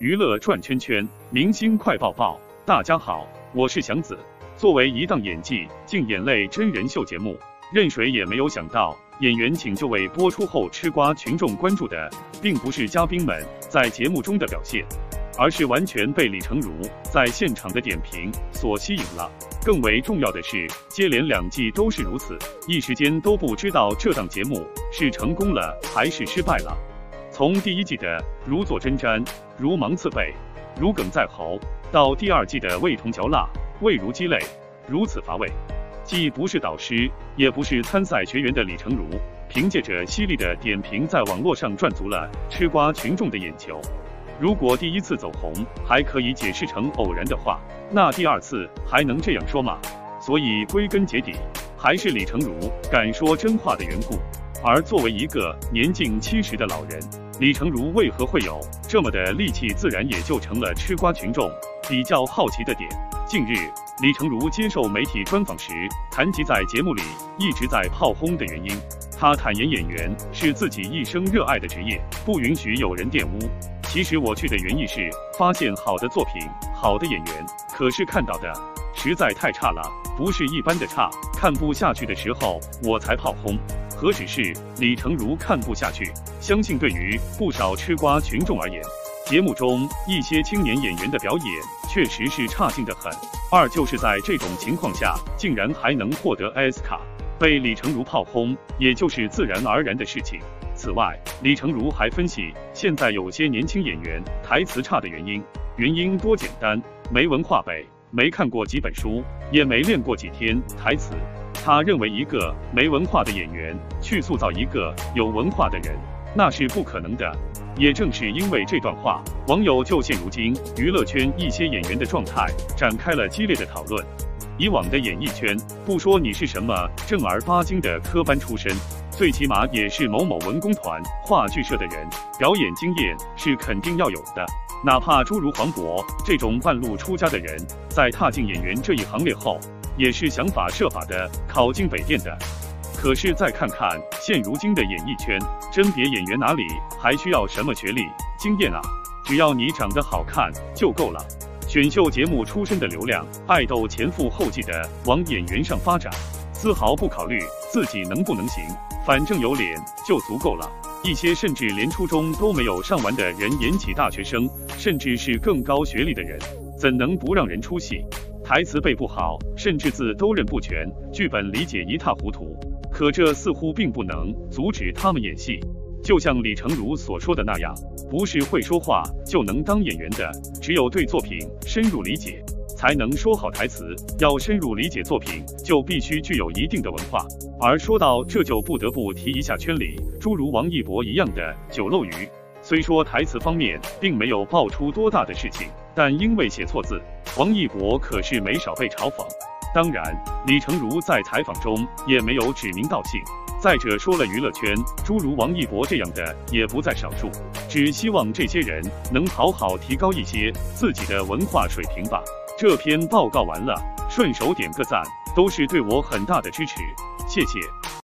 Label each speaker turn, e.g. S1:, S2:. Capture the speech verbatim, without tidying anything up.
S1: 娱乐转圈圈，明星快报报。大家好，我是祥子。作为一档演技净眼泪真人秀节目，任谁也没有想到，演员请就位播出后吃瓜群众关注的，并不是嘉宾们在节目中的表现，而是完全被李成儒在现场的点评所吸引了。更为重要的是，接连两季都是如此，一时间都不知道这档节目是成功了还是失败了。从第一季的如坐针毡、如芒刺背、如鲠在喉，到第二季的味同嚼蜡、味如鸡肋，如此乏味。既不是导师，也不是参赛学员的李成儒，凭借着犀利的点评，在网络上赚足了吃瓜群众的眼球。如果第一次走红还可以解释成偶然的话，那第二次还能这样说吗？所以归根结底，还是李成儒敢说真话的缘故。而作为一个年近七十的老人，李成儒为何会有这么的力气，自然也就成了吃瓜群众比较好奇的点。近日，李成儒接受媒体专访时，谈及在节目里一直在炮轰的原因。他坦言，演员是自己一生热爱的职业，不允许有人玷污。其实我去的原意是发现好的作品、好的演员，可是看到的实在太差了，不是一般的差，看不下去的时候我才炮轰。何止是李成儒看不下去，相信对于不少吃瓜群众而言，节目中一些青年演员的表演确实是差劲得很。二就是在这种情况下，竟然还能获得奥斯卡，被李成儒炮轰，也就是自然而然的事情。此外，李成儒还分析现在有些年轻演员台词差的原因，原因多简单，没文化呗，没看过几本书，也没练过几天台词。他认为一个没文化的演员去塑造一个有文化的人，那是不可能的。也正是因为这段话，网友就现如今娱乐圈一些演员的状态展开了激烈的讨论。以往的演艺圈，不说你是什么正儿八经的科班出身，最起码也是某某文工团、话剧社的人，表演经验是肯定要有的。哪怕诸如黄渤这种半路出家的人，在踏进演员这一行列后，也是想法设法的考进北电的。可是再看看现如今的演艺圈，甄别演员哪里还需要什么学历、经验啊？只要你长得好看就够了。选秀节目出身的流量，爱豆前赴后继的往演员上发展，丝毫不考虑自己能不能行，反正有脸就足够了。一些甚至连初中都没有上完的人演起大学生，甚至是更高学历的人，怎能不让人出戏？台词背不好，甚至字都认不全，剧本理解一塌糊涂。可这似乎并不能阻止他们演戏。就像李成儒所说的那样，不是会说话就能当演员的，只有对作品深入理解，才能说好台词。要深入理解作品，就必须具有一定的文化。而说到这，就不得不提一下圈里诸如王一博一样的酒漏鱼。虽说台词方面并没有爆出多大的事情，但因为写错字，王一博可是没少被嘲讽。当然，李成儒在采访中也没有指名道姓。再者说了，娱乐圈诸如王一博这样的也不在少数，只希望这些人能好好提高一些自己的文化水平吧。这篇报告完了，顺手点个赞，都是对我很大的支持，谢谢。